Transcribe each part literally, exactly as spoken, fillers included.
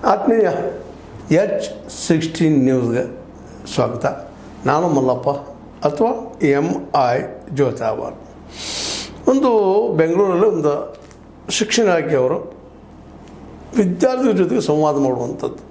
ಆತ್ಮೀಯ H sixteen ನ್ಯೂಸ್ಗೆ ಸ್ವಾಗತ. ನಾನು ಮಲ್ಲಪ್ಪ ಅಥವಾ ಎಮ್ ಐ ಜ್ಯೋತಾವರ್. ಒಂದು ಬೆಂಗಳೂರಲ್ಲಿ ಒಂದು ಶಿಕ್ಷಣ ಇಲಾಖೆಯವರು ವಿದ್ಯಾರ್ಥಿಗಳ ಜೊತೆಗೆ ಸಂವಾದ ಮಾಡುವಂಥದ್ದು.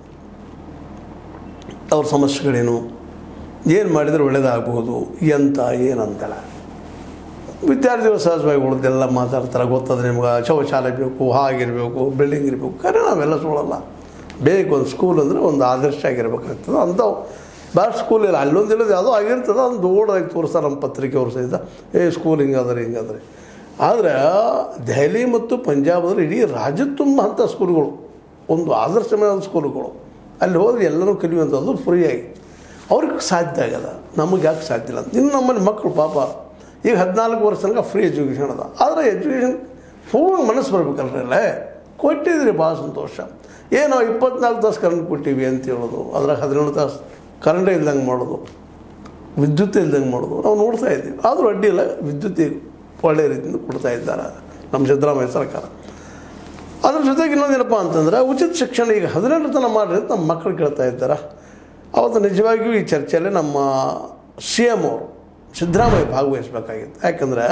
ಅವ್ರ ಸಮಸ್ಯೆಗಳೇನು, ಏನು ಮಾಡಿದರೆ ಒಳ್ಳೆಯದಾಗ್ಬೋದು, ಎಂತ ಏನಂತಲ್ಲ. ವಿದ್ಯಾರ್ಥಿಗಳು ಸಹಜವಾಗಿ ಉಳಿದೆಲ್ಲ ಮಾತಾಡ್ತಾರೆ. ಗೊತ್ತದೆ ನಿಮ್ಗೆ, ಶೌಚಾಲಯ ಬೇಕು, ಹಾಗಿರಬೇಕು, ಬಿಲ್ಡಿಂಗ್ ಇರಬೇಕು. ಕರೆ ನಾವೆಲ್ಲ ಸುಳ್ಳಲ್ಲ. ಬೇಕು ಒಂದು ಸ್ಕೂಲ್ ಅಂದರೆ ಒಂದು ಆದರ್ಶ ಆಗಿರ್ಬೇಕಾಗ್ತದೆ. ಅಂಥವು ಭಾಳ ಸ್ಕೂಲ್ ಇಲ್ಲ, ಅಲ್ಲೊಂದಿಲ್ಲದು ಯಾವುದೋ ಆಗಿರ್ತದೆ. ಒಂದು ದೊಡ್ಡದಾಗಿ ತೋರಿಸ್ತಾರೆ ನಮ್ಮ ಪತ್ರಿಕೆ ಅವ್ರು ಸಹಿತ, ಏ ಸ್ಕೂಲ್ ಹಿಂಗಾದ್ರೆ ಹಿಂಗಾದ್ರೆ. ಆದರೆ ದೆಹಲಿ ಮತ್ತು ಪಂಜಾಬದಲ್ಲಿ ಇಡೀ ರಾಜ್ಯ ತುಂಬ ಅಂಥ ಸ್ಕೂಲ್ಗಳು, ಒಂದು ಆದರ್ಶಮಯ ಸ್ಕೂಲ್ಗಳು. ಅಲ್ಲಿ ಹೋದ್ರೆ ಎಲ್ಲರೂ ಕಲಿಯುವಂಥದ್ದು ಫ್ರೀಯಾಗಿ. ಅವ್ರಿಗೆ ಸಾಧ್ಯ ಆಗ್ಯದ, ನಮಗೆ ಯಾಕೆ ಸಾಧ್ಯ ಇಲ್ಲ ಅಂತ. ಇನ್ನು ನಮ್ಮಲ್ಲಿ ಮಕ್ಕಳು ಪಾಪ ಈಗ ಹದಿನಾಲ್ಕು ವರ್ಷ ತನಕ ಫ್ರೀ ಎಜುಕೇಷನ್ ಅದ. ಆದರೆ ಎಜುಕೇಷನ್ ಹೋಗಿ ಮನಸ್ಸು ಬರ್ಬೇಕಲ್ರಲ್ಲ. ಕೊಟ್ಟಿದ್ರಿ ಭಾಳ ಸಂತೋಷ. ಏನೋ ಇಪ್ಪತ್ನಾಲ್ಕು ತಾಸು ಕರೆಂಟ್ ಕೊಟ್ಟಿವಿ ಅಂತ ಹೇಳೋದು, ಅದ್ರಾಗ ಹದಿನೇಳು ತಾಸು ಕರೆಂಟೇ ಇಲ್ದಂಗೆ ಮಾಡೋದು, ವಿದ್ಯುತ್ ಇಲ್ದಂಗೆ ಮಾಡೋದು ನಾವು ನೋಡ್ತಾ ಇದ್ದೀವಿ. ಆದರೂ ಅಡ್ಡಿ ಇಲ್ಲ, ವಿದ್ಯುತ್ತಿಗೆ ಒಳ್ಳೆಯ ರೀತಿಯಿಂದ ಕೊಡ್ತಾ ಇದ್ದಾರೆ ನಮ್ಮ ಸಿದ್ದರಾಮಯ್ಯ ಸರ್ಕಾರ. ಅದ್ರ ಜೊತೆಗೆ ಇನ್ನೊಂದೇನಪ್ಪ ಅಂತಂದ್ರೆ, ಉಚಿತ ಶಿಕ್ಷಣ ಈಗ ಹದಿನೆಂಟು ತನ ಮಾಡಿದ್ರೆ ನಮ್ಮ ಮಕ್ಕಳು ಕೇಳ್ತಾ ಇದ್ದಾರೆ. ಅವತ್ತು ನಿಜವಾಗಿಯೂ ಈ ಚರ್ಚೆಯಲ್ಲಿ ನಮ್ಮ ಸಿ ಎಮ್ ಅವರು ಸಿದ್ದರಾಮಯ್ಯ ಭಾಗವಹಿಸಬೇಕಾಗಿತ್ತು. ಯಾಕಂದರೆ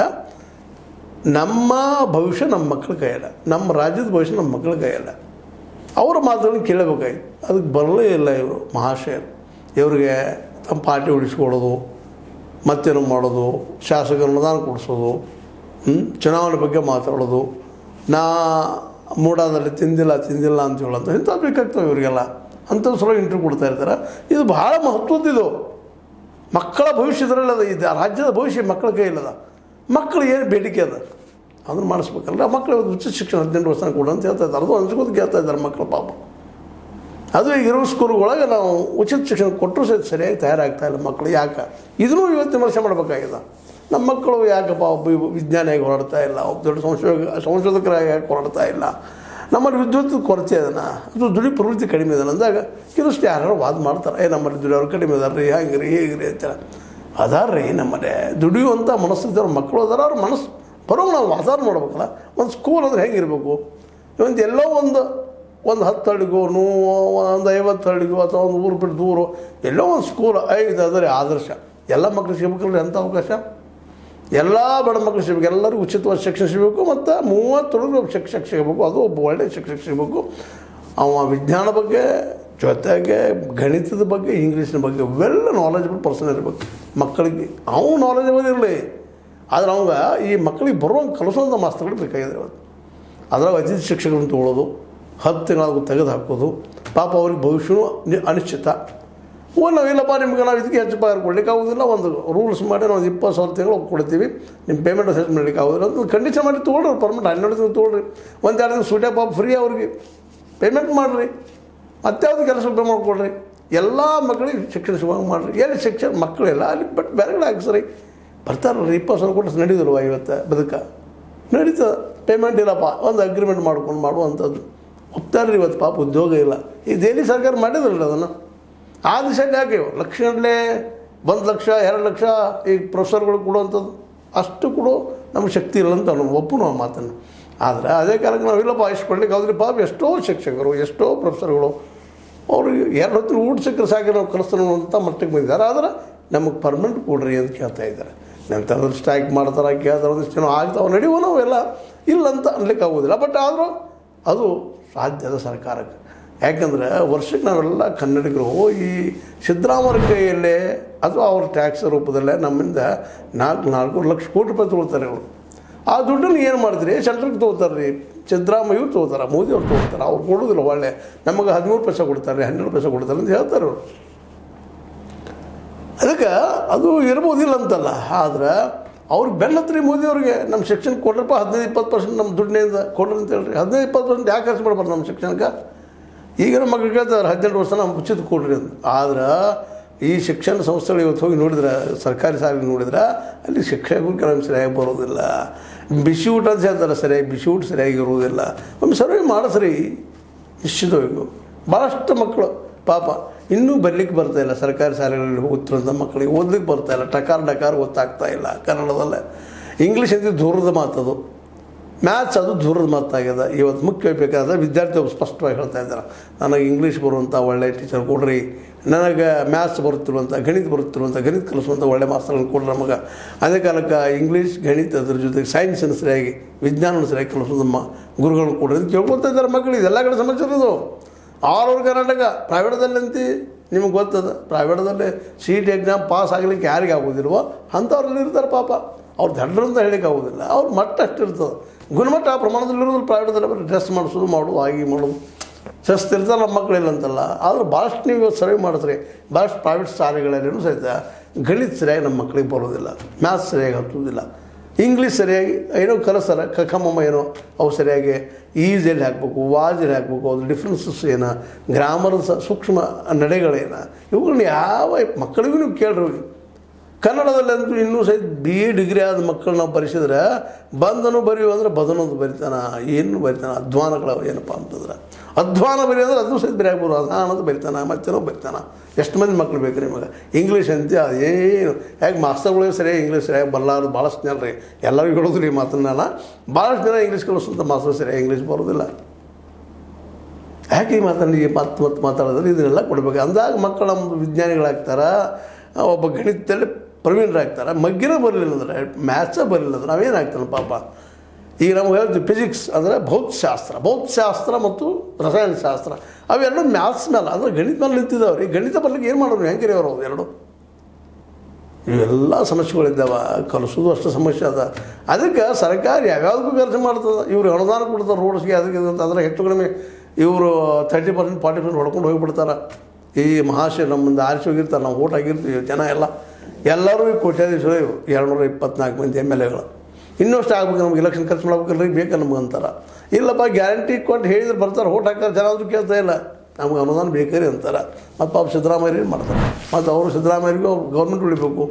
ನಮ್ಮ ಭವಿಷ್ಯ ನಮ್ಮ ಮಕ್ಕಳ ಕೈಯಲ್ಲ, ನಮ್ಮ ರಾಜ್ಯದ ಭವಿಷ್ಯ ನಮ್ಮ ಮಕ್ಕಳ ಕೈಯಲ್ಲ. ಅವರ ಮಾತುಗಳನ್ನು ಕೇಳಬೇಕಾಗಿತ್ತು. ಅದಕ್ಕೆ ಬರಲೇ ಇಲ್ಲ ಇವರು ಮಹಾಶಯರು. ಇವರಿಗೆ ತಮ್ಮ ಪಾರ್ಟಿ ಉಳಿಸ್ಕೊಳ್ಳೋದು, ಮತ್ತೇನು ಮಾಡೋದು, ಶಾಸಕರ ಅನುದಾನ ಕೊಡಿಸೋದು, ಚುನಾವಣೆ ಬಗ್ಗೆ ಮಾತಾಡೋದು, ನಾ ಮೂಡಾದಲ್ಲಿ ತಿಂದಿಲ್ಲ ತಿಂದಿಲ್ಲ ಅಂತ ಹೇಳೋದು, ಇಂಥ ಬೇಕಾಗ್ತವೆ ಇವರಿಗೆಲ್ಲ. ಅಂಥದ್ದು ಸಲ ಇಂಟರ್ವ್ಯೂ ಕೊಡ್ತಾ ಇರ್ತಾರೆ. ಇದು ಭಾಳ ಮಹತ್ವದ್ದಿದು. ಮಕ್ಕಳ ಭವಿಷ್ಯದ್ರಲ್ಲದ, ಇದು ರಾಜ್ಯದ ಭವಿಷ್ಯ ಮಕ್ಕಳ ಕೈಯಲ್ಲದ. ಮಕ್ಕಳು ಏನು ಬೇಡಿಕೆ ಅದ ಅದನ್ನು ಮಾಡಿಸ್ಬೇಕಲ್ಲ. ಮಕ್ಕಳು ಉಚಿತ ಶಿಕ್ಷಣ ಹದಿನೆಂಟು ವರ್ಷ ಕೊಡು ಅಂತ ಹೇಳ್ತಾ ಇದ್ದಾರೆ. ಅದು ಅನ್ಸ್ಕೋದು ಕೇಳ್ತಾ ಇದ್ದಾರೆ ಮಕ್ಕಳು ಪಾಪ. ಅದು ಈಗ ಇರೋ ಸ್ಕೂಲ್ಗಳೊಳಗೆ ನಾವು ಉಚಿತ ಶಿಕ್ಷಣ ಕೊಟ್ಟರು ಸಹಿತ ಸರಿಯಾಗಿ ತಯಾರಾಗ್ತಾ ಇಲ್ಲ ಮಕ್ಕಳು. ಯಾಕೆ ಇದನ್ನೂ ಇವತ್ತು ವಿಮರ್ಶೆ ಮಾಡಬೇಕಾಗಿದೆ. ನಮ್ಮ ಮಕ್ಕಳು ಯಾಕಪ್ಪ ಒಬ್ಬ ವಿಜ್ಞಾನಿಯಾಗಿ ಹೊರಡ್ತಾ ಇಲ್ಲ, ಒಬ್ಬ ದೊಡ್ಡ ಸಂಶೋಧಕ ಸಂಶೋಧಕರಾಗಿ ಯಾಕೆ ಹೊರಡ್ತಾ ಇಲ್ಲ, ನಮ್ಮಲ್ಲಿ ವಿದ್ಯುತ್ ಕೊರತೆ ಅದನ್ನು, ಅದು ದುಡಿ ಪ್ರವೃತ್ತಿ ಕಡಿಮೆ ಇದನ್ನು ಅಂದಾಗ ಇದಷ್ಟು ಯಾರು ವಾದ ಮಾಡ್ತಾರೆ. ಏ ನಮ್ಮಲ್ಲಿ ದುಡಿಯೋರು ಕಡಿಮೆ ಅದಾರ ರೀ, ಹಂಗೆ ರೀ ಹೇಗೆ ರೀ ಅಂತ. ಅದಾರ ರೀ ನಮ್ಮಲ್ಲಿ ದುಡಿಯುವಂಥ ಮನಸ್ಸಿದ್ದವ್ರ ಮಕ್ಕಳು ಅದಾರ. ಅವ್ರ ಮನಸ್ಸು ಬರೋಂಗೆ ನಾವು ವಾತಾವರ ಮಾಡ್ಬೇಕಲ್ಲ. ಒಂದು ಸ್ಕೂಲ್ ಅಂದರೆ ಹೆಂಗಿರಬೇಕು, ಒಂದು ಎಲ್ಲೋ ಒಂದು ಒಂದು ಹತ್ತು ಹಳ್ಳಿಗೋ ನೂ ಒಂದು ಐವತ್ತು ಹಳ್ಳಿಗೋ ಅಥವಾ ಒಂದು ಊರು ಬಿಟ್ಟು ದೂರು ಎಲ್ಲೋ ಒಂದು ಸ್ಕೂಲ್ ಐದು ಆದರೆ ಆದರ್ಶ. ಎಲ್ಲ ಮಕ್ಕಳು ಸಿಗಬೇಕಲ್ರಿ ಅಂಥ ಅವಕಾಶ. ಎಲ್ಲ ಬಡ ಮಕ್ಕಳು ಸಿಗಬೇಕು, ಎಲ್ಲರಿಗೂ ಉಚಿತವಾದ ಶಿಕ್ಷಣ ಸಿಗಬೇಕು. ಮತ್ತು ಮೂವತ್ತೊಳಗೆ ಒಬ್ಬ ಶಿಕ್ಷಕ ಸಿಗಬೇಕು, ಅದು ಒಬ್ಬ ಒಳ್ಳೆಯ ಶಿಕ್ಷಕ ಸಿಗಬೇಕು. ಅವ ವಿಜ್ಞಾನ ಬಗ್ಗೆ ಜೊತೆಗೆ ಗಣಿತದ ಬಗ್ಗೆ, ಇಂಗ್ಲೀಷಿನ ಬಗ್ಗೆ ಇವೆಲ್ಲ ನಾಲೆಜಬಲ್ ಪರ್ಸನ್ ಇರಬೇಕು ಮಕ್ಕಳಿಗೆ. ಅವನು ನಾಲೆಜಬಲ್ ಇರಲಿ, ಆದರೆ ಅವಂಗೆ ಈ ಮಕ್ಕಳಿಗೆ ಬರುವಂಗೆ ಕಲಿಸೋಂಥ ಮಾಸ್ತರ್ಗಳು ಬೇಕಾಗಿದೆ ಇವತ್ತು. ಅದ್ರಾಗ ಅತಿಥಿ ಶಿಕ್ಷಕರನ್ನು ತೊಗೊಳ್ಳೋದು, ಹತ್ತು ತಿಂಗಳಾಗೂ ತೆಗೆದು ಹಾಕೋದು. ಪಾಪ ಅವ್ರಿಗೆ ಭವಿಷ್ಯನೂ ಅನಿಶ್ಚಿತ. ಓ ನಾವಿಲ್ಲಪ್ಪ ನಿಮ್ಗೆ ನಾವು ಇದಕ್ಕೆ ಹೆಚ್ಚು ಪಗಾರ ಕೊಡ್ಲಿಕ್ಕೆ ಆಗೋದಿಲ್ಲ, ಒಂದು ರೂಲ್ಸ್ ಮಾಡಿ ನಾವು ಒಂದು ಇಪ್ಪತ್ತು ಸಾವಿರ ತಿಂಗಳು ಕೊಡ್ತೀವಿ, ನಿಮ್ಮ ಪೇಮೆಂಟ್ ಹೆಚ್ಚು ಮಾಡಲಿಕ್ಕೆ ಆಗೋದಿಲ್ಲ ಅಂತ ಕಂಡೀಷನ್ ಮಾಡಿ ತೊಗೊಳ್ರಿ. ಪರ್ಮೆಂಟ್ ಹನ್ನೆರಡು ತಿಂಗಳು ತೊಗೊಳ್ರಿ, ಒಂದು ಎರಡು ದಿನ ಸೂಟ್ಯ ಪಾಪ ಫ್ರೀ ಅವ್ರಿಗೆ ಪೇಮೆಂಟ್ ಮಾಡಿರಿ, ಮತ್ತೆ ಯಾವುದು ಕೆಲಸ ಮಾಡಿಕೊಡ್ರಿ. ಎಲ್ಲ ಮಕ್ಕಳಿಗೆ ಶಿಕ್ಷಣ ಸಿಗುವಂಗೆ ಮಾಡಿರಿ. ಎಲ್ಲಿ ಶಿಕ್ಷಣ ಮಕ್ಕಳೆಲ್ಲ ಅಲ್ಲಿ ಬಟ್ ಬೇರೆಗಡೆ ಹಾಕ್ಸ್ರಿ. ಬರ್ತಾರಲ್ಲ ಇಪ್ಪತ್ತು ಸಾವಿರ ಕೊಟ್ಟು ನಡೀದಿಲ್ವ ಇವತ್ತು ಬದುಕ ನಡೀತದೆ. ಪೇಮೆಂಟ್ ಇಲ್ಲಪ್ಪ, ಒಂದು ಅಗ್ರಿಮೆಂಟ್ ಮಾಡ್ಕೊಂಡು ಮಾಡುವಂಥದ್ದು ಹೋಗ್ತಾರ್ರಿ. ಇವತ್ತು ಪಾಪ ಉದ್ಯೋಗ ಇಲ್ಲ. ಈ ದೆಹಲಿ ಸರ್ಕಾರ ಮಾಡಿದ್ರಲ್ಲ ಅದನ್ನು. ಆ ದಿಶೆಗೆ ಯಾಕೆ ಲಕ್ಷಗಟ್ಟಲೆ ಒಂದು ಲಕ್ಷ ಎರಡು ಲಕ್ಷ ಈ ಪ್ರೊಫೆಸರ್ಗಳು ಕೊಡುವಂಥದ್ದು ಅಷ್ಟು ಕೊಡು ನಮಗೆ ಶಕ್ತಿ ಇಲ್ಲ ಅಂತ ನಾವು ಒಪ್ಪು ಆ ಮಾತನ್ನು. ಆದರೆ ಅದೇ ಕಾಲಕ್ಕೆ ನಾವು ಇಲ್ಲಪ್ಪ ಇಷ್ಟು ಕೊಡ್ಲಿಕ್ಕೆ ಆದ್ರೆ ಪಾಪ ಎಷ್ಟೋ ಶಿಕ್ಷಕರು ಎಷ್ಟೋ ಪ್ರೊಫೆಸರ್ಗಳು ಅವ್ರಿಗೆ ಎರಡು ಹೊತ್ತು ಊಟ ಸಿಕ್ಕರೆ ಸಾಕಿ ನಾವು ಕಲಿಸ್ತಾನೆ ಅಂತ ಮಟ್ಟಿಗೆ ಬಂದಿದ್ದಾರೆ. ಆದರೆ ನಮಗೆ ಪರ್ಮನೆಂಟ್ ಕೊಡ್ರಿ ಅಂತ ಕೇಳ್ತಾ ಇದ್ದಾರೆ. ನಂತರ ಸ್ಟ್ರೈಕ್ ಮಾಡ್ತಾರೆ, ಕೇಳ್ತಾರೆ, ಒಂದಿಷ್ಟು ಜನ ಆಗ್ತಾವೆ, ನಡೆಯುವ ನಾವೆಲ್ಲ ಇಲ್ಲ ಅಂತ ಅನ್ಲಿಕ್ಕೆ ಆಗೋದಿಲ್ಲ. ಬಟ್ ಆದರೂ ಅದು ಸಾಧ್ಯದ ಸರ್ಕಾರಕ್ಕೆ. ಯಾಕಂದರೆ ವರ್ಷಕ್ಕೆ ನಾವೆಲ್ಲ ಕನ್ನಡಿಗರು ಈ ಸಿದ್ದರಾಮಯ್ಯ ಕೈಯಲ್ಲೇ ಅಥವಾ ಅವ್ರ ಟ್ಯಾಕ್ಸ್ ರೂಪದಲ್ಲೇ ನಮ್ಮಿಂದ ನಾಲ್ಕು ನಾಲ್ಕು ಲಕ್ಷ ಕೋಟಿ ರೂಪಾಯಿ ತೊಗೊಳ್ತಾರೆ ಅವರು. ಆ ದುಡ್ಡನ್ನು ಏನು ಮಾಡ್ತೀರಿ, ಸೆಂಟ್ರಿಗೆ ತೊಗೋತಾರೆ ರೀ, ಸಿದ್ದರಾಮಯ್ಯವ್ರು ತೊಗೋತಾರೆ, ಮೋದಿಯವ್ರು ತೊಗೋತಾರೆ. ಅವ್ರು ಕೊಡೋದಿಲ್ಲ. ಒಳ್ಳೆ ನಮಗೆ ಹದಿಮೂರು ಪೈಸೆ ಕೊಡ್ತಾರೆ, ಹನ್ನೆರಡು ಪೈಸೆ ಕೊಡ್ತಾರೆ ಅಂತ ಹೇಳ್ತಾರೆ ಅವರು. ಅದಕ್ಕೆ ಅದು ಇರ್ಬೋದಿಲ್ಲ ಅಂತಲ್ಲ. ಆದರೆ ಅವ್ರಿಗೆ ಬೆನ್ನತ್ರಿ ಮೋದಿಯವ್ರಿಗೆ ನಮ್ಮ ಶಿಕ್ಷಣಕ್ಕೆ ಕೊಡ್ರಪ್ಪ ಹದಿನೈದು ಇಪ್ಪತ್ತು ಪರ್ಸೆಂಟ್ ನಮ್ಮ ದುಡ್ಡಿನಿಂದ ಕೊಡ್ರಿ ಅಂತ ಹೇಳ್ರಿ. ಹದಿನೈದು ಇಪ್ಪತ್ತು ಪರ್ಸೆಂಟ್ ಯಾಕೆ ಖರ್ಚು ಮಾಡ್ಬಾರ್ದು ನಮ್ಮ ಶಿಕ್ಷಣಕ್ಕೆ? ಈಗ ನಮ್ಮ ಮಕ್ಕಳು ಕೇಳ್ತಾರೆ ಹದಿನೆಂಟು ವರ್ಷ ನಮ್ಮ ಉಚಿತ ಕೊಡ್ರಿ ಅಂತ. ಆದ್ರೆ ಈ ಶಿಕ್ಷಣ ಸಂಸ್ಥೆಗಳು ಇವತ್ತು ಹೋಗಿ ನೋಡಿದ್ರೆ, ಸರ್ಕಾರಿ ಶಾಲೆ ನೋಡಿದ್ರೆ ಅಲ್ಲಿ ಶಿಕ್ಷಕರು ಕೆಲವೊಮ್ಮೆ ಸರಿಯಾಗಿ ಬರೋದಿಲ್ಲ. ಬಿಸಿ ಊಟ ಅಂತ ಹೇಳ್ತಾರೆ, ಸರಿಯಾಗಿ ಬಿಸಿ ಊಟ ಸರಿಯಾಗಿ ಇರೋದಿಲ್ಲ. ಒಮ್ಮೆ ಸರ್ವೆ ಮಾಡಿಸ್ರಿ ನಿಶ್ಚಿತವಾಗಿಯೂ. ಭಾಳಷ್ಟು ಮಕ್ಕಳು ಪಾಪ ಇನ್ನೂ ಬರಲಿಕ್ಕೆ ಬರ್ತಾಯಿಲ್ಲ. ಸರ್ಕಾರಿ ಶಾಲೆಗಳಲ್ಲಿ ಓದ್ತಿರೋಂಥ ಮಕ್ಕಳಿಗೆ ಓದ್ಲಿಕ್ಕೆ ಬರ್ತಾಯಿಲ್ಲ. ಟಕಾರ ಡಕಾರ ಗೊತ್ತಾಗ್ತಾ ಇಲ್ಲ ಕನ್ನಡದಲ್ಲೇ. ಇಂಗ್ಲೀಷ್ ಅಂತ ದೂರದ ಮಾತದು. ಮ್ಯಾಥ್ಸ್ ಅದು ದೂರದ ಮಾತಾಗ್ಯದ. ಇವತ್ತು ಮುಖ್ಯ ಬೇಕಾದ ವಿದ್ಯಾರ್ಥಿ ಒಬ್ಬ ಸ್ಪಷ್ಟವಾಗಿ ಹೇಳ್ತಾ ಇದ್ದಾರೆ, ನನಗೆ ಇಂಗ್ಲೀಷ್ ಬರುವಂಥ ಒಳ್ಳೆ ಟೀಚರ್ ಕೊಡ್ರಿ, ನನಗೆ ಮ್ಯಾಥ್ಸ್ ಬರುತ್ತಿರುವಂಥ ಗಣಿತ ಬರುತ್ತಿರುವಂಥ ಗಣಿತ ಕಲಿಸುವಂಥ ಒಳ್ಳೆ ಮಾಸ್ತರ್ಗಳನ್ನು ಕೊಡ್ರಿ ನಮಗೆ. ಅದೇ ಕಾಲಕ್ಕೆ ಇಂಗ್ಲೀಷ್ ಗಣಿತ ಅದ್ರ ಜೊತೆಗೆ ಸೈನ್ಸನ್ನು ಸರಿಯಾಗಿ ವಿಜ್ಞಾನವನ್ನು ಸರಿಯಾಗಿ ಕಲಿಸೋದು ಮ ಗುರುಗಳನ್ನು ಕೊಡ್ರಿ ಅಂತ ಕೇಳ್ಕೊಳ್ತಾ ಇದ್ದಾರೆ ಮಕ್ಕಳು. ಇದೆಲ್ಲ ಕಡೆ ಸಮಸ್ಯೆ ಇರೋದು. ಆಲ್ ಓವರ್ ಕರ್ನಾಟಕ ಪ್ರೈವೇಟ್ದಲ್ಲಂತಿ ನಿಮ್ಗೆ ಗೊತ್ತದ, ಪ್ರೈವೇಟ್ದಲ್ಲಿ C E T exam pass ಆಗಲಿಕ್ಕೆ ಯಾರಿಗೆ ಆಗೋದಿಲ್ವೋ ಅಂಥವ್ರಲ್ಲಿ ಇರ್ತಾರೆ ಪಾಪ. ಅವ್ರು ದಡ್ಡರು ಅಂತ ಹೇಳಿಕ್ಕೆ ಆಗೋದಿಲ್ಲ, ಅವ್ರ ಮಟ್ಟ ಅಷ್ಟಿರ್ತದೆ, ಗುಣಮಟ್ಟ ಆ ಪ್ರಮಾಣದಲ್ಲಿರೋದು. ಪ್ರೈವೇಟ್ದಲ್ಲಿ ಬರೀ ಡ್ರೆಸ್ ಮಾಡಿಸೋದು ಮಾಡೋದು ಹಾಗೆ ಮಾಡೋದು ಸಸ್ತಿರ್ತಾರೆ ನಮ್ಮ ಮಕ್ಕಳಿಲ್ಲ ಅಂತಲ್ಲ. ಆದ್ರೆ ಭಾಳಷ್ಟು ನೀವು ಸರ್ವೆ ಮಾಡಿದ್ರಿ, ಭಾಳಷ್ಟು ಪ್ರೈವೇಟ್ ಶಾಲೆಗಳಲ್ಲಿನೂ ಸಹಿತ ಗಣಿತ ಸರಿಯಾಗಿ ನಮ್ಮ ಮಕ್ಕಳಿಗೆ ಬರೋದಿಲ್ಲ, ಮ್ಯಾಥ್ಸ್ ಸರಿಯಾಗಿ ಹತ್ತೋದಿಲ್ಲ, ಇಂಗ್ಲೀಷ್ ಸರಿಯಾಗಿ ಏನೋ ಕಲಿಸ್ತಾರೆ, ಕಖಮಮ್ಮ ಏನೋ ಅವು ಸರಿಯಾಗಿ ಈಸಲ್ಲಿ ಹಾಕಬೇಕು, ವಾಜಲ್ಲಿ ಹಾಕಬೇಕು, ಅದು ಡಿಫ್ರೆನ್ಸಸ್ ಏನು, ಗ್ರಾಮರ್ ಸೂಕ್ಷ್ಮ ನಡೆಗಳೇನು, ಇವುಗಳನ್ನ ಯಾವ ಮಕ್ಕಳಿಗೂ ನೀವು ಕೇಳ್ರಿ. ಕನ್ನಡದಲ್ಲಂತೂ ಇನ್ನೂ ಸಹಿತ ಬಿ ಎ ಡಿಗ್ರಿ ಆದ ಮಕ್ಕಳು ನಾವು ಬರೆಸಿದ್ರೆ ಬಂದನು ಬರೆಯುವ ಅಂದ್ರೆ ಬದನೊಂದು ಬರಿತಾನೆ, ಏನು ಬರಿತಾನೆ, ಅಧ್ವಾನಗಳು ಏನಪ್ಪ ಅಂತಂದ್ರೆ ಅಧ್ವಾನ ಬರಿ ಅಂದ್ರೆ ಅದೂ ಸಹಿತ ಬರೆಯಾಗ್ಬೋದು, ಅಧಾನದ ಬರಿತಾನೆ, ಮತ್ತೇನೋ ಬರಿತಾನೆ. ಎಷ್ಟು ಮಂದಿ ಮಕ್ಳು ಬೇಕು ನಿಮಗೆ ಇಂಗ್ಲೀಷ್ ಅಂತ ಅದೇನು ಯಾಕೆ ಮಾಸ್ತರ್ಗಳಿಗೆ ಸರಿಯಾಗಿ ಇಂಗ್ಲೀಷ್ ಸರಿಯಾಗಿ ಬರಲಾರ್ದು ಭಾಳಷ್ಟು ಜನ ರೀ, ಎಲ್ಲರಿಗೂ ಹೇಳೋದು ರೀ ಮಾತನ್ನೆಲ್ಲ. ಭಾಳಷ್ಟು ಜನ ಇಂಗ್ಲೀಷ್ ಕಲಿಸುವಂಥ ಮಾಸ್ತರ್ ಸರಿಯಾಗಿ ಇಂಗ್ಲೀಷ್ ಬರೋದಿಲ್ಲ. ಯಾಕೆ ಈ ಮಾತನ್ನು ಈ ಮತ್ತೆ ಮತ್ತೆ ಮಾತಾಡೋದ್ರೆ ಇದನ್ನೆಲ್ಲ ಕೊಡಬೇಕು. ಅಂದಾಗ ಮಕ್ಕಳ ವಿಜ್ಞಾನಿಗಳಾಗ್ತಾರೆ, ಒಬ್ಬ ಗಣಿತದಲ್ಲಿ ಪ್ರವೀಣರಾಗ್ತಾರೆ. ಮಗ್ಗಿನ ಬರಲಿಲ್ಲ ಅಂದರೆ ಮ್ಯಾಥ್ಸೇ ಬರಲಿಲ್ಲ ಅಂದ್ರೆ ನಾವೇನಾಗ್ತಾನೆ ಪಾಪ. ಈಗ ನಮ್ಗೆ ಹೇಳ್ತೀವಿ ಫಿಸಿಕ್ಸ್ ಅಂದರೆ ಭೌತಶಾಸ್ತ್ರ, ಭೌತಶಾಸ್ತ್ರ ಮತ್ತು ರಸಾಯನಶಾಸ್ತ್ರ ಅವೆರಡು ಮ್ಯಾಥ್ಸ್ ಮೇಲೆ ಅಂದರೆ ಗಣಿತ ಮೇಲೆ ನಿಂತಿದ್ದಾವೆ. ಈ ಗಣಿತ ಬರ್ಲಿಕ್ಕೆ ಏನು ಮಾಡೋರು, ಹೆಂಗೆ ಅವರು ಎರಡು ಇವೆಲ್ಲ ಸಮಸ್ಯೆಗಳಿದ್ದಾವೆ. ಕಲಿಸೋದು ಅಷ್ಟು ಸಮಸ್ಯೆ ಅದ. ಅದಕ್ಕೆ ಸರ್ಕಾರ ಯಾವ್ಯಾವುದಕ್ಕೂ ಕೆಲಸ ಮಾಡ್ತದೆ. ಇವರು ಅನುದಾನ ಕೊಡ್ತಾರೆ ರೋಡ್ಸ್ಗೆ ಅದಕ್ಕೆ ಅಂತ ಅಂದರೆ ಹೆಚ್ಚು ಕಡಿಮೆ ಇವರು ತರ್ಟಿ ಪರ್ಸೆಂಟ್ ಫಾರ್ಟಿ ಪರ್ಸೆಂಟ್ ಹೊಡ್ಕೊಂಡು ಹೋಗಿಬಿಡ್ತಾರೆ. ಈ ಮಹಾಶಯ ನಮ್ಮಂದು ಆರಿಸಿ ಹೋಗಿರ್ತಾರೆ, ನಾವು ಓಟ್ ಆಗಿರ್ತೀವಿ ಜನ ಎಲ್ಲ ಎಲ್ಲರೂ ಈ ಕೋಟ್ಯಾಧೀಶರು ಇವರು ಎರಡುನೂರ ಇಪ್ಪತ್ನಾಲ್ಕು ಮಂದಿ ಎಮ್ ಎಲ್ ಎಗಳು. ಇನ್ನಷ್ಟು ಆಗ್ಬೇಕು, ನಮ್ಗೆ ಎಲೆಕ್ಷನ್ ಖರ್ಚು ಮಾಡ್ಬೇಕಲ್ರಿ, ಬೇಕು ನಮ್ಗೆ ಅಂತಾರೆ. ಇಲ್ಲಪ್ಪ ಗ್ಯಾರಂಟಿ ಕೊಟ್ಟು ಹೇಳಿದ್ರೆ ಬರ್ತಾರೆ, ಓಟ್ ಹಾಕ್ತಾರೆ, ಜನ ಆದರೂ ಕೇಳ್ತಾ ಇಲ್ಲ, ನಮ್ಗೆ ಅನುದಾನ ಬೇಕರಿ ಅಂತಾರೆ. ಮತ್ತು ಪಾಪ ಸಿದ್ದರಾಮಯ್ಯ ಮಾಡ್ತಾರೆ, ಮತ್ತು ಅವರು ಸಿದ್ದರಾಮಯ್ಯರಿಗೂ ಅವ್ರು ಗೌರ್ಮೆಂಟ್ ಉಳಿಬೇಕು.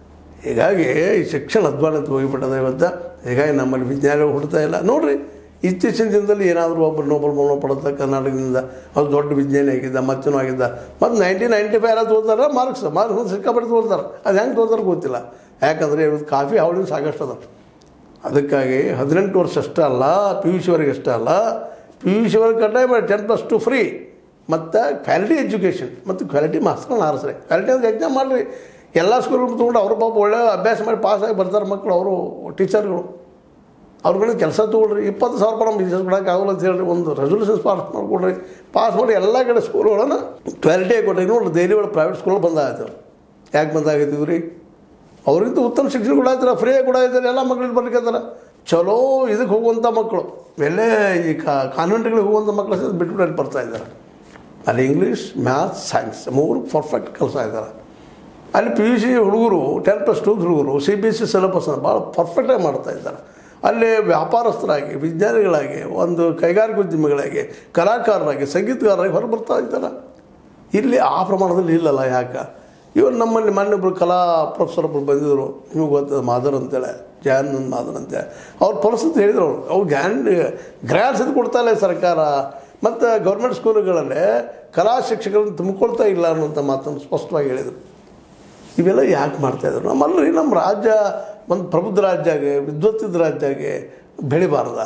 ಹೀಗಾಗಿ ಈ ಶಿಕ್ಷಣ ಅಧ್ವಾನ ಅಂತ ಹೋಗಿಬಿಟ್ಟದೆ ಇವತ್ತು. ಹೀಗಾಗಿ ನಮ್ಮಲ್ಲಿ ವಿಜ್ಞಾನಿಗಳು ಹುಡ್ತಾ ಇಲ್ಲ ನೋಡಿರಿ. ಇತ್ತೀಚಿನ ದಿನದಲ್ಲಿ ಏನಾದರೂ ಒಬ್ಬರು ನೋಬಲ್ ಬಹುಮಾನ ಪಡೆದ ಕರ್ನಾಟಕದಿಂದ ಅದು ದೊಡ್ಡ ವಿಜ್ಞಾನಿ ಆಗಿದ್ದ, ಮತ್ತೇನೂ ಆಗಿದ್ದ. ಮತ್ತು ನೈನ್ಟೀನ್ ನೈಂಟಿ ಫೈವ್ ಎಲ್ಲ ತೋಲ್ತಾರೆ, ಮಾರ್ಕ್ಸ್ ಮಾರ್ಕ್ಸ್ ಸಿಕ್ಕಾಪಟ್ಟೆ ತೋಲ್ತಾರೆ. ಅದು ಹೆಂಗೆ ತೋಲ್ತಾರೆ ಗೊತ್ತಿಲ್ಲ. ಯಾಕಂದರೆ ಇವತ್ತು ಕಾಫಿ ಹಾವಳಿ ಸಾಕಷ್ಟು ಅದ. ಅದಕ್ಕಾಗಿ ಹದಿನೆಂಟು ವರ್ಷ ಅಷ್ಟೇ ಅಲ್ಲ, ಪಿ ಯು ಸಿವರೆಗೆ ಅಷ್ಟೇ ಅಲ್ಲ, ಪಿ ಯು ಸಿವರೆಗೆ ಕಡ್ಡಾಯ ಮಾಡಿ ಟೆನ್ ಪ್ಲಸ್ ಟು ಫ್ರೀ, ಮತ್ತು ಕ್ವಾಲಿಟಿ ಎಜುಕೇಷನ್ ಮತ್ತು ಕ್ವಾಲಿಟಿ ಮಾರ್ಕ್ಸ್ಗಳನ್ನ ಆರಿಸ್ರಿ. ಕ್ವಾಲಿಟಿ ಅಂತ ಎಕ್ಸಾಮ್ ಮಾಡಿರಿ. ಎಲ್ಲ ಸ್ಕೂಲ್ಗಳು ತೊಗೊಂಡು ಅವ್ರ ಪಾಪ ಒಳ್ಳೆ ಅಭ್ಯಾಸ ಮಾಡಿ ಪಾಸಾಗಿ ಬರ್ತಾರೆ ಮಕ್ಕಳು. ಅವರು ಟೀಚರ್ಗಳು ಅವ್ರುಗಳಿಗೆ ಕೆಲಸ ತೊಗೊಳ್ರಿ. ಇಪ್ಪತ್ತು ಸಾವಿರ ರೂಪಾಯಿ ನಮ್ಮ ಟೀಚರ್ಸ್ ಕೊಡೋಕೆ ಆಗೋಲ್ಲ ಅಂತ ಹೇಳ್ರಿ, ಒಂದು ರೆಸಲ್ಯೂಷನ್ಸ್ ಪಾಸ್ ಮಾಡಿಕೊಡ್ರಿ. ಪಾಸ್ ಮಾಡಿ ಎಲ್ಲ ಕಡೆ ಸ್ಕೂಲ್ಗಳನ್ನು ಕ್ವಾಲಿಟಿಯಾಗಿ ಕೊಡ್ರಿ. ನೋಡ್ರಿ ಡೈಲಿ ಒಳ್ಳೆ ಪ್ರೈವೇಟ್ ಸ್ಕೂಲ್ ಬಂದಾಯ್ತು. ಯಾಕೆ ಬಂದಾಗೈತಿದ್ವಿ ರೀ? ಅವ್ರಿಗಿಂತ ಉತ್ತಮ ಶಿಕ್ಷಣ ಕೊಡಾಯ್ತಾರೆ, ಫ್ರೀಯಾಗಿ ಕೊಡಾಯ್ತಾರೆ, ಎಲ್ಲ ಮಕ್ಳಿಗೆ ಬರ್ಲಿಕ್ಕಂತಾರೆ. ಚಲೋ ಇದಕ್ಕೆ ಹೋಗುವಂಥ ಮಕ್ಕಳು, ಎಲ್ಲೇ ಈ ಕಾನ್ವೆಂಟ್ಗಳಿಗೆ ಹೋಗುವಂಥ ಮಕ್ಕಳು ಸಹ ಬಿಟ್ಬಿಟ್ಟು ಬರ್ತಾಯಿದ್ದಾರೆ. ಅಲ್ಲಿ ಇಂಗ್ಲೀಷ್, ಮ್ಯಾಥ್ಸ್, ಸೈನ್ಸ್ ಮೂರು ಪರ್ಫೆಕ್ಟ್ ಕಲಿಸ್ತಾ ಇದ್ದಾರೆ. ಅಲ್ಲಿ ಪಿ ಯು ಸಿ ಹುಡುಗರು, ಟೆನ್ ಪ್ಲಸ್ ಟು ಹುಡುಗರು ಸಿ ಬಿ ಎಸ್ ಸಿ ಸಿಲೆಬಸ್ನ ಭಾಳ ಪರ್ಫೆಕ್ಟಾಗಿ ಮಾಡ್ತಾಯಿದ್ದಾರೆ. ಅಲ್ಲಿ ವ್ಯಾಪಾರಸ್ಥರಾಗಿ, ವಿಜ್ಞಾನಿಗಳಾಗಿ, ಒಂದು ಕೈಗಾರಿಕೋದ್ಯಮಿಗಳಾಗಿ, ಕಲಾಕಾರರಾಗಿ, ಸಂಗೀತಗಾರರಾಗಿ ಹೊರ ಬರ್ತಾ ಇದ್ದಾರೆ. ಇಲ್ಲಿ ಆ ಪ್ರಮಾಣದಲ್ಲಿ ಇಲ್ಲಲ್ಲ. ಯಾಕೆ ಇವನು ನಮ್ಮಲ್ಲಿ ಮೊನ್ನೆೊಬ್ಬರು ಕಲಾ ಪ್ರೊಫೆಸರ್ ಒಬ್ಬರು ಬಂದಿದ್ದರು, ನಿಮಗೆ ಗೊತ್ತದ ಮಾದರ್ ಅಂತೇಳಿ, ಜಾನಂದ್ ಮಾದರ್ ಅಂತೇಳಿ. ಅವ್ರ ಪರಿಸ್ಥಿತಿ ಹೇಳಿದ್ರು, ಅವ್ರು ಅವ್ರು ಗ್ಯಾನ್ ಗ್ರ್ಯಾಂಡ್ಸ್ ಇದು ಕೊಡ್ತಾ ಇಲ್ಲ ಸರ್ಕಾರ, ಮತ್ತು ಗೌರ್ಮೆಂಟ್ ಸ್ಕೂಲುಗಳಲ್ಲೇ ಕಲಾ ಶಿಕ್ಷಕರನ್ನು ತುಂಬಿಕೊಳ್ತಾ ಇಲ್ಲ ಅನ್ನೋಂಥ ಮಾತನ್ನು ಸ್ಪಷ್ಟವಾಗಿ ಹೇಳಿದರು. ಇವೆಲ್ಲ ಯಾಕೆ ಮಾಡ್ತಾಯಿದ್ರು? ನಮ್ಮಲ್ಲಿ ನಮ್ಮ ರಾಜ್ಯ ಒಂದು ಪ್ರಬುದ್ಧ ರಾಜ್ಯ ಆಗಿ, ವಿದ್ವತ್ತಿದ್ದ ರಾಜ್ಯ ಆಗಿ ಬೆಳಿಬಾರ್ದ?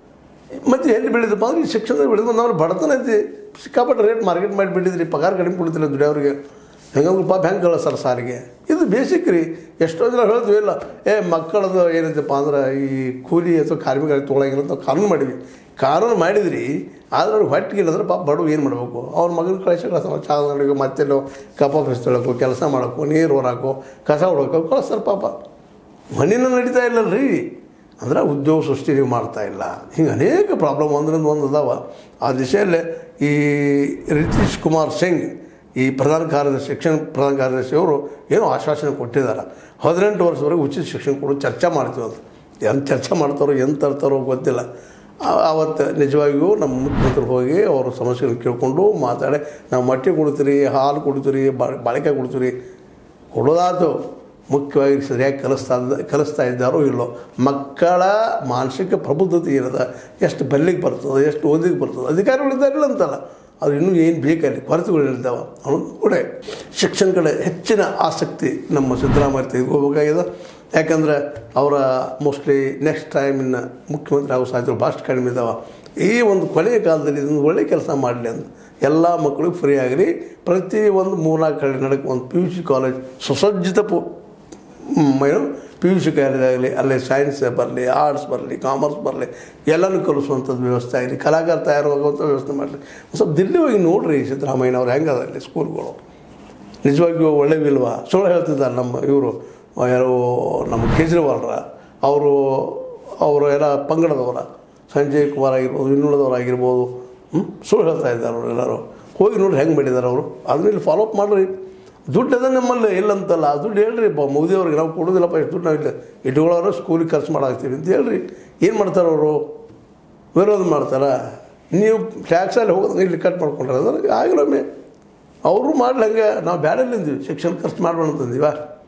ಮತ್ತು ಎಲ್ಲಿ ಬೆಳೆದಪ್ಪ ಅಂದ್ರೆ ಈ ಶಿಕ್ಷಣದಲ್ಲಿ ಬೆಳೆದು ಬಂದವ್ರು ಬಡತನ ಐತಿ, ಸಿಕ್ಕಾಪಟ್ಟೆ ರೇಟ್ ಮಾರ್ಕೆಟ್ ಮಾಡಿ ಬಿಟ್ಟಿದ್ರಿ, ಪಗಾರ ಕಡಿಮೆ ಕೊಡ್ತಿಲ್ಲ ದುಡಿಯೋರಿಗೆ. ಹೆಂಗಂದ್ರೆ ಪಾಪ ಹೆಂಗೆ ಕಳಿಸ್ತಾರೆ ಸಾರಿಗೆ? ಇದು ಬೇಸಿಕ್ ರೀ. ಎಷ್ಟೋ ಜನ ಹೇಳ್ತೀವಿ ಇಲ್ಲ, ಏ ಮಕ್ಕಳದು ಏನೈತಪ್ಪ ಅಂದ್ರೆ ಈ ಕೂಲಿ ಅಥವಾ ಕಾರ್ಮಿಕರಿಗೆ ತೊಗೊಳಂಗಿಲ್ಲ ಅಂತ ಕಾನೂನು ಮಾಡಿದ್ವಿ. ಕಾನೂನು ಮಾಡಿದ್ರಿ, ಆದರೆ ಅವ್ರಿಗೆ ಹೊಟ್ಟಿಗೆ ಇಲ್ಲಂದ್ರೆ ಪಾಪ ಬಡವು ಏನು ಮಾಡಬೇಕು? ಅವ್ರ ಮಗನ ಕಳಿಸೋ ಚಾ ಅಂಗಡಿಗೆ, ಮತ್ತೆಲ್ಲೋ ಕಪ್ಪ ಫಿಸ್ತಳಕ್ಕೋ, ಕೆಲಸ ಮಾಡೋಕ್ಕೋ, ನೀರು ಹೊರಾಕೋ, ಕಸ ಹೊಡೋಕೋ ಕಳಿಸ್ತಾರೆ ಪಾಪ. ಮಣ್ಣಿನ ನಡೀತಾ ಇಲ್ಲಲ್ರಿ. ಅಂದ್ರೆ ಉದ್ಯೋಗ ಸೃಷ್ಟಿ ನೀವು ಮಾಡ್ತಾಯಿಲ್ಲ. ಹಿಂಗೆ ಅನೇಕ ಪ್ರಾಬ್ಲಮ್ ಒಂದರಿಂದ ಒಂದು ಅದಾವ. ಆ ದಿಶೆಯಲ್ಲೇ ಈ ರಿತೀಶ್ ಕುಮಾರ್ ಸಿಂಗ್, ಈ ಪ್ರಧಾನ ಕಾರ್ಯದರ್ಶಿ, ಶಿಕ್ಷಣ ಪ್ರಧಾನ ಕಾರ್ಯದರ್ಶಿ ಅವರು ಏನೋ ಆಶ್ವಾಸನೆ ಕೊಟ್ಟಿದ್ದಾರೆ. ಹದಿನೆಂಟು ವರ್ಷದವರೆಗೆ ಉಚಿತ ಶಿಕ್ಷಣ ಕೊಡು ಚರ್ಚೆ ಮಾಡ್ತೀವಿ ಅಂತ. ಎಂತ ಚರ್ಚೆ ಮಾಡ್ತಾರೋ, ಎಂತ ತರ್ತಾರೋ ಗೊತ್ತಿಲ್ಲ. ಆವತ್ತು ನಿಜವಾಗಿಯೂ ನಮ್ಮ ಮುಖ್ಯಮಂತ್ರಿ ಹೋಗಿ ಅವ್ರ ಸಮಸ್ಯೆಗಳು ಕೇಳಿಕೊಂಡು ಮಾತಾಡಿ, ನಾವು ಮಟ್ಟಿ ಕೊಡ್ತೀರಿ, ಹಾಲು ಕೊಡ್ತೀರಿ, ಬಾಳಿಕೆ ಕೊಡ್ತೀರಿ, ಕೊಡೋದಾತು. ಮುಖ್ಯವಾಗಿ ಸರಿಯಾಗಿ ಕಲಿಸ್ತಾ ಕಲಿಸ್ತಾ ಇದ್ದಾರೋ ಇಲ್ಲೋ, ಮಕ್ಕಳ ಮಾನಸಿಕ ಪ್ರಬುದ್ಧತೆ ಇರೋದ, ಎಷ್ಟು ಬಲ್ಲಿಗೆ ಬರ್ತದೆ, ಎಷ್ಟು ಓದಿಗೆ ಬರ್ತದೆ, ಅಧಿಕಾರಿಗಳಿದ್ದಾರಿಲ್ಲ ಅಂತಲ್ಲ, ಅದು ಇನ್ನೂ ಏನು ಬೇಕಲ್ಲಿ ಕೊರತೆಗಳಿದ್ದಾವೆ ಅನ್ನೋದು ಕೂಡ. ಶಿಕ್ಷಣ ಕಡೆ ಹೆಚ್ಚಿನ ಆಸಕ್ತಿ ನಮ್ಮ ಸಿದ್ದರಾಮಯ್ಯ ತೆಗೆದುಕೋಬೇಕಾಗಿದೆ. ಯಾಕಂದರೆ ಅವರ ಮೋಸ್ಟ್ಲಿ ನೆಕ್ಸ್ಟ್ ಟೈಮ್ ಇನ್ನು ಮುಖ್ಯಮಂತ್ರಿ ಆಗೋ ಸಾಧ್ಯತೆ ಭಾಳಷ್ಟು ಕಡಿಮೆ ಇದ್ದಾವೆ. ಈ ಒಂದು ಕೊನೆಯ ಕಾಲದಲ್ಲಿ ಇದೊಂದು ಒಳ್ಳೆಯ ಕೆಲಸ ಮಾಡಲಿ ಅಂತ ಎಲ್ಲ ಮಕ್ಕಳಿಗೆ ಫ್ರೀ ಆಗಲಿ. ಪ್ರತಿ ಒಂದು ಮೂರ್ನಾಲ್ಕು ಹಳ್ಳಿ ನಡಕ್ಕೆ ಒಂದು ಪಿ ಯು ಸಿ ಕಾಲೇಜ್ ಸುಸಜ್ಜಿತ ಪು ಏನು ಪಿ ಯು ಸಿ ಕಾಲೇಜ್ ಆಗಲಿ, ಅಲ್ಲೇ ಸೈನ್ಸ್ ಬರಲಿ, ಆರ್ಟ್ಸ್ ಬರಲಿ, ಕಾಮರ್ಸ್ ಬರಲಿ, ಎಲ್ಲನೂ ಕಲಿಸುವಂಥದ್ದು ವ್ಯವಸ್ಥೆ ಆಗಲಿ, ಕಲಾಕಾರ ತಯಾರಾಗುವಂಥ ವ್ಯವಸ್ಥೆ ಮಾಡಲಿ. ಸ್ವಲ್ಪ ದಿಲ್ಲಿ ಹೋಗಿ ನೋಡಿರಿ ಸಿದ್ದರಾಮಯ್ಯನವ್ರು ಹೆಂಗೆ ಅದರಲ್ಲಿ ಸ್ಕೂಲ್ಗಳು ನಿಜವಾಗಿಯೂ ಒಳ್ಳೆಯವಿಲ್ವಾ? ಸುಳ್ಳು ಹೇಳ್ತಿದ್ದಾರೆ ನಮ್ಮ ಇವರು ಯಾರೋ ನಮ್ಮ ಕೇಜ್ರಿವಾಲ್ರ ಅವರು ಅವರು ಎಲ್ಲ ಪಂಗಡದವರ ಸಂಜಯ್ ಕುಮಾರ್ ಆಗಿರ್ಬೋದು, ಇನ್ನುಳಿದವರಾಗಿರ್ಬೋದು, ಹ್ಞೂ ಸುಳ್ಳು ಹೇಳ್ತಾ ಇದ್ದಾರೆ ಅವರು ಎಲ್ಲರೂ. ಹೋಗಿ ನೋಡಿ ಹೆಂಗೆ ಮಾಡಿದ್ದಾರೆ ಅವರು. ಅದನ್ನ ಇಲ್ಲಿ ಫಾಲೋ ಅಪ್ ಮಾಡಿರಿ. ದುಡ್ಡು ಅದ ನಮ್ಮಲ್ಲಿ ಇಲ್ಲಂತಲ್ಲ, ದುಡ್ಡು ಹೇಳ್ರಿ ಮೋದಿಯವ್ರಿಗೆ ನಾವು ಕೊಡೋದಿಲ್ಲಪ್ಪ, ಎಷ್ಟು ದುಡ್ಡು ನಾವು ಇಲ್ಲ ಇಟ್ಕೊಳ್ಳೋರು ಸ್ಕೂಲಿಗೆ ಖರ್ಚು ಮಾಡಾಕ್ತೀವಿ ಅಂತ ಹೇಳ್ರಿ. ಏನು ಮಾಡ್ತಾರೆ ಅವರು? ವಿರೋಧ ಮಾಡ್ತಾರೆ. ನೀವು ಟ್ಯಾಕ್ಸಲ್ಲಿ ಹೋಗೋದು ಇಲ್ಲಿ ಕಟ್ ಮಾಡ್ಕೊಂಡ್ರೆ ಅಂದ್ರೆ ಆಗಿಲ್ಲೊಮ್ಮೆ ಅವರು ಮಾಡ್ಲಂಗೆ ನಾವು ಬ್ಯಾಡಲ್ಲಿಂದೀವಿ ಶಿಕ್ಷಣ ಖರ್ಚು ಮಾಡ್ಬೇಡ ಅಂತಂದೀವ.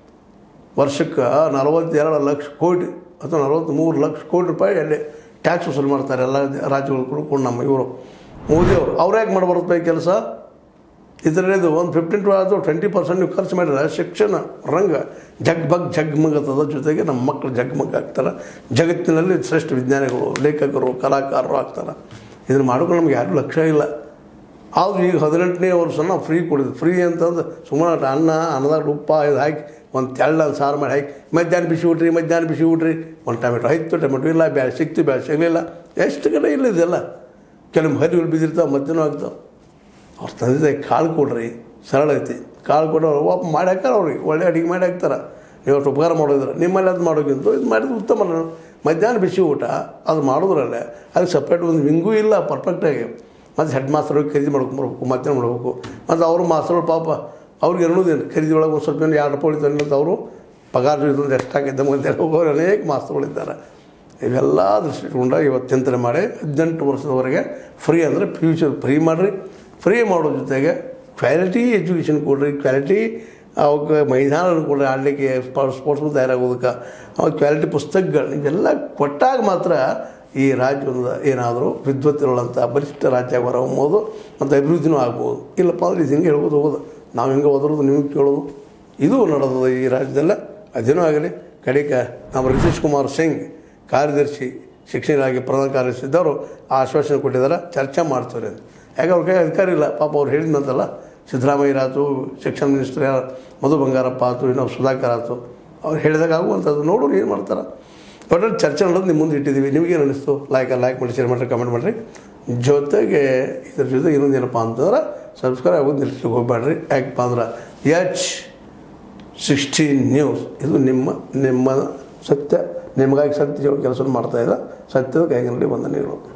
ವರ್ಷಕ್ಕೆ ನಲವತ್ತೆರಡು ಲಕ್ಷ ಕೋಟಿ ಅಥವಾ ನಲವತ್ತ್ಮೂರು ಲಕ್ಷ ಕೋಟಿ ರೂಪಾಯಿ ಅಲ್ಲಿ ಟ್ಯಾಕ್ಸ್ ವಸೂಲು ಮಾಡ್ತಾರೆ ಎಲ್ಲ ರಾಜ್ಯಗಳು ಕೊಡ್ಕೊಂಡು. ನಮ್ಮ ಇವರು ಮೋದಿಯವರು ಅವ್ರು ಯಾಕೆ ಮಾಡಬಾರ್ದು ಕೆಲಸ? ಇದರಲ್ಲಿದ್ದು ಒಂದು ಫಿಫ್ಟೀನ್ ಟು ಅಥವಾ ಟ್ವೆಂಟಿ ಪರ್ಸೆಂಟ್ ನೀವು ಖರ್ಚು ಮಾಡಿದ್ರೆ ಶಿಕ್ಷಣ ರಂಗ ಜಗ್ಬಗ್ ಜಗ್ಮಗತ್ತದ ಜೊತೆಗೆ ನಮ್ಮ ಮಕ್ಕಳು ಜಗ್ಮಗ್ ಆಗ್ತಾರೆ. ಜಗತ್ತಿನಲ್ಲಿ ಶ್ರೇಷ್ಠ ವಿಜ್ಞಾನಿಗಳು, ಲೇಖಕರು, ಕಲಾಕಾರರು ಆಗ್ತಾರೆ. ಇದನ್ನು ಮಾಡೋಕೆ ನಮ್ಗೆ ಯಾರೂ ಲಕ್ಷ್ಯ ಇಲ್ಲ. ಆದರೂ ಈಗ ಹದಿನೆಂಟನೇ ವರ್ಷ ನಾವು ಫ್ರೀ ಕೊಡಿದ್ವಿ. ಫ್ರೀ ಅಂತಂದು ಸುಮ್ಮನೆ ಅನ್ನ ಅನ್ನದಾಗ ಉಪ್ಪ ಇದು ಹಾಕಿ ಒಂದು ತೆಳ್ಳ ಸಾರು ಮಾಡಿ ಹಾಕಿ ಮಧ್ಯಾಹ್ನ ಬಿಸಿ ಊಟ್ರಿ ಮಧ್ಯಾಹ್ನ ಬಿಸಿ ಊಟ್ರಿ ಒಂದು ಟೊಮೆಟೊ ಆಯ್ತು, ಟೊಮೆಟೊ ಇಲ್ಲ, ಬ್ಯಾಳೆ ಸಿಕ್ತು, ಬ್ಯಾಳೆ ಸಿಗಲಿಲ್ಲ, ಎಷ್ಟು ಕಡೆ ಇಲ್ಲ ಇದೆಲ್ಲ. ಕೆಲವು ಹರಿಗಳು ಬಿದ್ದಿರ್ತಾವೆ, ಮಧ್ಯಾಹ್ನ ಆಗ್ತಾವೆ. ಅವ್ರು ತಂದೆ ಕಾಳು ಕೊಡ್ರಿ, ಸರಳ ಐತಿ. ಕಾಳು ಕೊಡೋರು ವಾಪ ಮಾಡಿ ಹಾಕ್ತಾರೆ ಅವ್ರಿಗೆ, ಒಳ್ಳೆ ಅಡುಗೆ ಮಾಡಿ ಹಾಕ್ತಾರೆ. ನೀವು ಅಷ್ಟು ಉಪಕಾರ ಮಾಡೋದ್ರೆ ನಿಮ್ಮಲ್ಲಿ ಅದು ಮಾಡೋಕ್ಕಿಂತ ಇದು ಮಾಡಿದ್ರೆ ಉತ್ತಮ. ಮಧ್ಯಾಹ್ನ ಬಿಸಿ ಊಟ ಅದು ಮಾಡೋದ್ರಲ್ಲೇ ಅದಕ್ಕೆ ಸಪ್ರೇಟ್ ಒಂದು ವಿಂಗೂ ಇಲ್ಲ ಪರ್ಫೆಕ್ಟಾಗಿ. ಮತ್ತು ಹೆಡ್ ಮಾಸ್ತರ್ಗಳು ಖರೀದಿ ಮಾಡ್ಕೊಂಬರ್ಬೇಕು, ಮಧ್ಯಾಹ್ನ ಮಾಡಬೇಕು. ಮತ್ತು ಅವರು ಮಾಸ್ತರ್ಗಳು ಪಾಪ ಅವ್ರಿಗೆ ಅನ್ನೋದೇನು ಖರೀದಿ ಒಳಗೆ ಒಂದು ಸ್ವಲ್ಪ ಜನ ಎರಡು ರೂಪಾಯಿ ತಂದು ಅವರು ಪಗಾರ ಇದೊಂದು ಎಷ್ಟಾಗಿದ್ದ ಅಂತೇಳಿ ಹೋಗೋರು ಅನೇಕ ಮಾಸ್ತರ್ಗಳಿದ್ದಾರೆ. ಇವೆಲ್ಲ ದೃಷ್ಟಿಕೊಂಡಾಗ ಇವತ್ತು ಚಿಂತನೆ ಮಾಡಿ ಹದಿನೆಂಟು ವರ್ಷದವರೆಗೆ ಫ್ರೀ ಅಂದರೆ ಫ್ಯೂಚರ್ ಫ್ರೀ ಮಾಡಿರಿ. ಫ್ರೀ ಮಾಡೋ ಜೊತೆಗೆ ಕ್ವಾಲಿಟಿ ಎಜುಕೇಷನ್ ಕೊಡ್ರಿ, ಕ್ವಾಲಿಟಿ ಅವಕ್ಕೆ ಮೈದಾನ ಕೊಡ್ರಿ, ಆಡಲಿಕ್ಕೆ ಸ್ಪೋರ್ಟ್ಸ್ಗಳು ತಯಾರಾಗೋದಕ್ಕೆ ಅವಾಗ ಕ್ವಾಲಿಟಿ ಪುಸ್ತಕಗಳು ಇವೆಲ್ಲ ಕೊಟ್ಟಾಗ ಮಾತ್ರ ಈ ರಾಜ್ಯದ ಏನಾದರೂ ವಿದ್ವತ್ತಿರುವಂಥ ಬಲಿಷ್ಠ ರಾಜ್ಯ ಹೊರಹೊಮ್ಮೋದು ಮತ್ತು ಅಭಿವೃದ್ಧಿನೂ ಆಗ್ಬೋದು. ಇಲ್ಲಪ್ಪ ಅಂದ್ರೆ ಇದು ಹಿಂಗೆ ಹೇಳ್ಬೋದು ಹೋಗೋದು, ನಾವು ಹಿಂಗೆ ಓದೋದು ನಿಮಗೆ ಕೇಳೋದು ಇದು ನಡೆದದು ಈ ರಾಜ್ಯದಲ್ಲ. ಅದೇನೂ ಆಗಲಿ. ಕಡೆಗೆ ನಮ್ಮ ರಿತೀಶ್ ಕುಮಾರ್ ಸಿಂಗ್ ಕಾರ್ಯದರ್ಶಿ ಶಿಕ್ಷಣ ಇಲಾಖೆ ಪ್ರಧಾನ ಕಾರ್ಯದರ್ಶಿ ಇದ್ದವರು ಆಶ್ವಾಸನೆ ಕೊಟ್ಟಿದ್ದಾರೆ, ಚರ್ಚೆ ಮಾಡ್ತೀವಿ ಅಂತ. ಯಾಕೆ ಅವ್ರ ಕೈ ಅಧಿಕಾರ ಇಲ್ಲ ಪಾಪ. ಅವ್ರು ಹೇಳಿದ್ನಂತಲ್ಲ, ಸಿದ್ದರಾಮಯ್ಯರಾಯ್ತು, ಶಿಕ್ಷಣ ಮಿನಿಸ್ಟರ್ ಯಾರು ಮಧು ಬಂಗಾರಪ್ಪ ಆಯ್ತು, ಇನ್ನೊಬ್ಬ ಸುಧಾಕರ್ ಆಯ್ತು, ಅವ್ರು ಹೇಳಿದಾಗ ಆಗುವಂಥದ್ದು. ನೋಡೋರು ಏನು ಮಾಡ್ತಾರೆ. ಒಟ್ಟಲ್ಲಿ ಚರ್ಚೆ ಮಾಡೋದು ನಿಮ್ಮ ಮುಂದೆ ಇಟ್ಟಿದ್ದೀವಿ. ನಿಮಗೇನು ಅನ್ನಿಸ್ತು? ಲೈಕ್ ಲೈಕ್ ಮಾಡಿ, ಶೇರ್ ಮಾಡಿರಿ, ಕಮೆಂಟ್ ಮಾಡಿರಿ. ಜೊತೆಗೆ ಇದ್ರ ಜೊತೆಗೆ ಇನ್ನೊಂದು ಏನಪ್ಪ ಅಂತಂದ್ರೆ ಸಬ್ಸ್ಕ್ರೈಬ್ ಆಗೋದು ನಿಲ್ಲಿಸ್ಲಿಕ್ಕೆ ಹೋಗ್ಬೇಡ್ರಿ. ಯಾಕಪ್ಪ ಅಂದ್ರೆ ಎಚ್ ಸಿಕ್ಸ್ಟೀನ್ ನ್ಯೂಸ್ ಇದು ನಿಮ್ಮ ನಿಮ್ಮ ಸತ್ಯ ನಿಮಗಾಗಿ ಸತ್ಯ ಕೆಲಸ ಮಾಡ್ತಾಯಿಲ್ಲ. ಸತ್ಯದ ಕೈಗಳಲ್ಲಿ ವಂದನೆಗಳು.